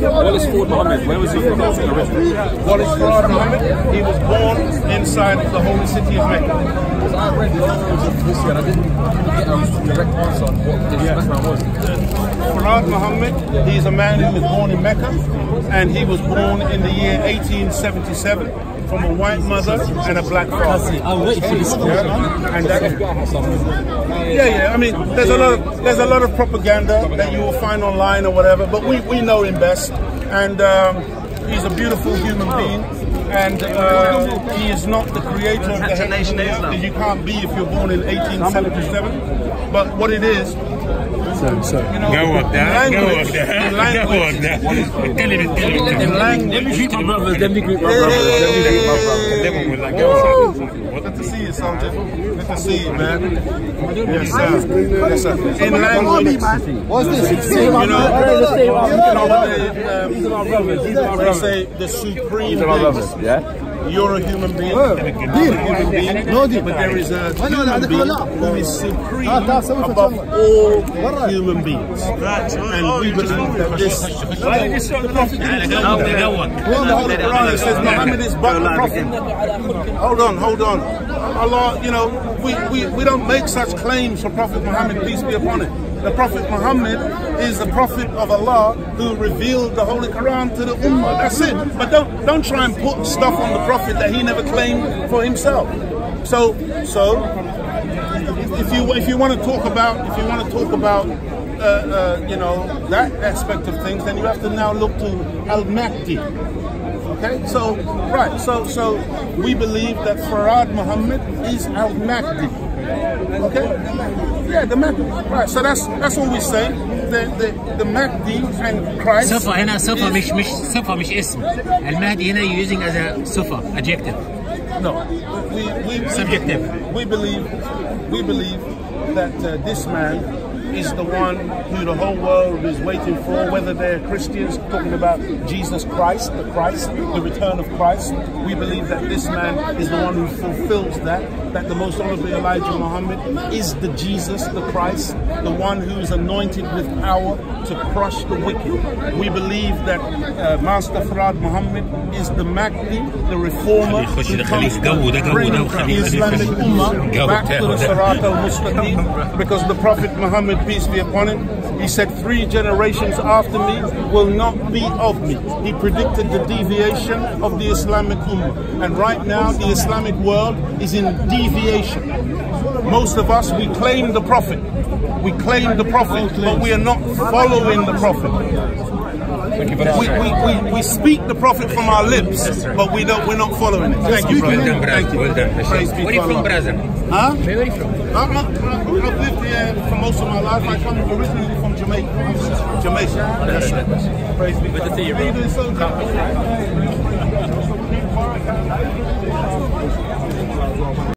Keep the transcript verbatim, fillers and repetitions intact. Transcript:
Wallace Ford Muhammad, where was he from originally? Wallace Ford Muhammad, he was born inside the holy city of Mecca. Because I read the articles of history and I didn't get a direct answer on what this yeah. background was. Farad Muhammad, he's a man who was born in Mecca, and he was born in the year eighteen seventy-seven from a white mother and a black father. I'm waiting for this. Yeah, and that, yeah, yeah. I mean, there's a lot of there's a lot of propaganda that you will find online or whatever, but we we know him best, and um, he's a beautiful human being. And uh, he is not the creator of the heavens and earth. You can't be if you're born in eighteen seventy-seven. But what it is, so, so. You know, go up there, in language, go up there, in language, go up there. in language. Let me greet my brothers, let me greet my brothers, let me greet my brothers. Good to see you, soldier. Good to see you, man. Yes, sir. Yes, sir. In language, what's this? you know, you know what they, um, These are my brothers, these are my they brothers. say the supreme These are my brothers, being. yeah? You're a human being, you're a human being, No, deal. but there is a human being who is supreme Ah, that's so above much. all human beings. And we believe that this, the Prophet Quran says Muhammad is but the Prophet. Hold on, hold on. Allah, you know, we, we, we don't make such claims for Prophet Muhammad, peace be upon him. The Prophet Muhammad is the Prophet of Allah who revealed the Holy Quran to the Ummah. That's it. But don't don't try and put stuff on the Prophet that he never claimed for himself. So so if you if you want to talk about if you want to talk about uh, uh, you know that aspect of things, then you have to now look to Al-Mahdi. Okay, so right, so so we believe that Farad Muhammad is Al-Mahdi. Okay, yeah, the Mahdi. Right, so that's that's what we say. The the the Mahdi and Christ. صفة هنا صفة مش مش صفة مش اسم. المهدي هنا using as a صفة adjective. No, we we subjective. We believe we believe that uh, this man is the one who the whole world is waiting for, whether they're Christians talking about Jesus Christ, the Christ, the return of Christ. We believe that this man is the one who fulfills that, that the Most Honorable Elijah Muhammad is the Jesus, the Christ, the one who is anointed with power to crush the wicked. We believe that uh, Master Farad Muhammad is the Mahdi, the reformer, who comes to bring the Islamic Ummah back to the Sirat al-Mustaqim, because the Prophet Muhammad, peace be upon him, he said three generations after me will not be of me. He predicted the deviation of the Islamic Ummah. And right now the Islamic world is in deviation. Most of us, we claim the Prophet. We claim the Prophet, but we are not following the Prophet. We, we, we, we speak the Prophet from our lips, but we don't, we're not following it. Thank you, brother. Well done, brother. Thank you. Well done. Praise be Where are you from, brother? Huh? Where are you from? I'm, I'm, I've lived here for most of my life. I come originally from Jamaica. Jamaica. That's it. Praise be to God. Good to see you, bro. How you doing, so good?